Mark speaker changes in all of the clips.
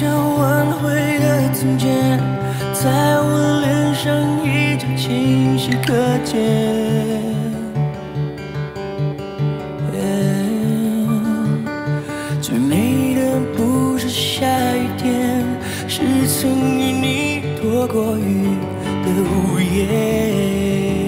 Speaker 1: 想挽回的从前，在我脸上依旧清晰可见。最美的不是下雨天，是曾与你躲过雨的午夜。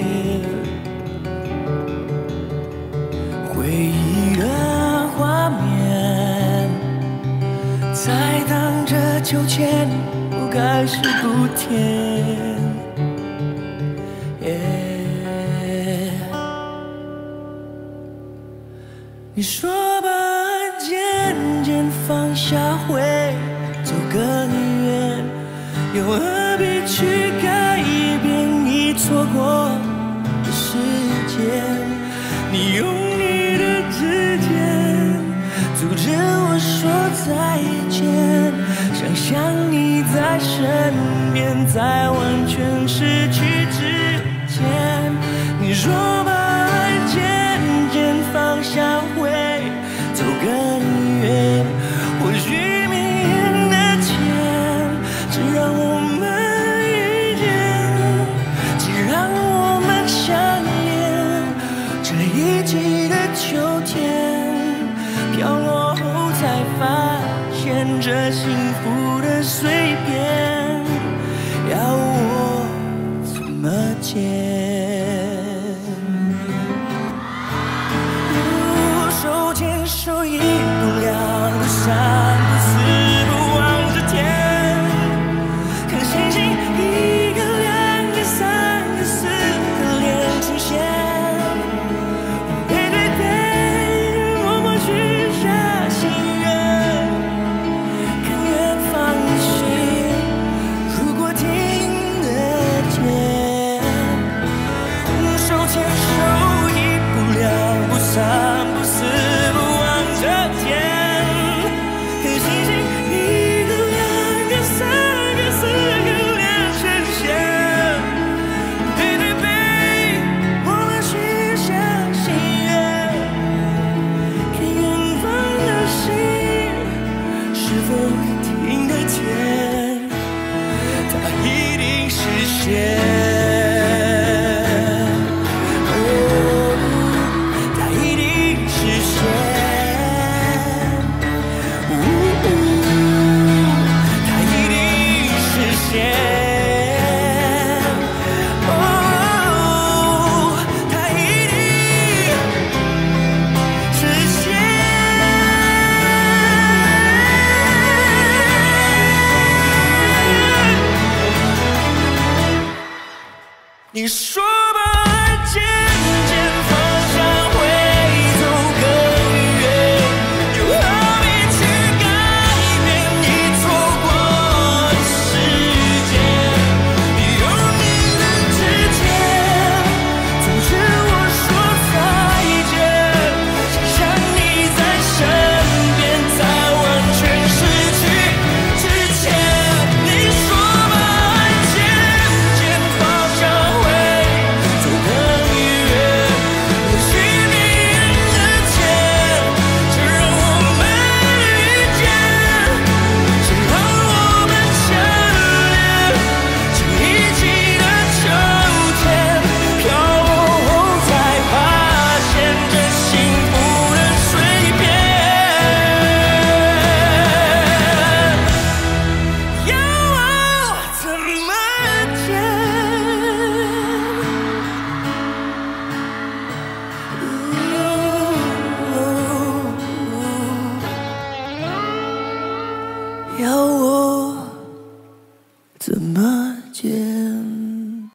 Speaker 1: 回忆的画面在荡着秋千，不该是不甜。你说吧，渐渐放下会走更远，又何必去改变你错过的时间？你用你的指尖阻止我说再见，想象你在身边，在完全失去之前。你说吧，爱渐渐放下会走更远，或许明天的天只让我们遇见，只让我们相恋。这一季的秋天飘落后才发现，这幸福的碎片要我怎么捡？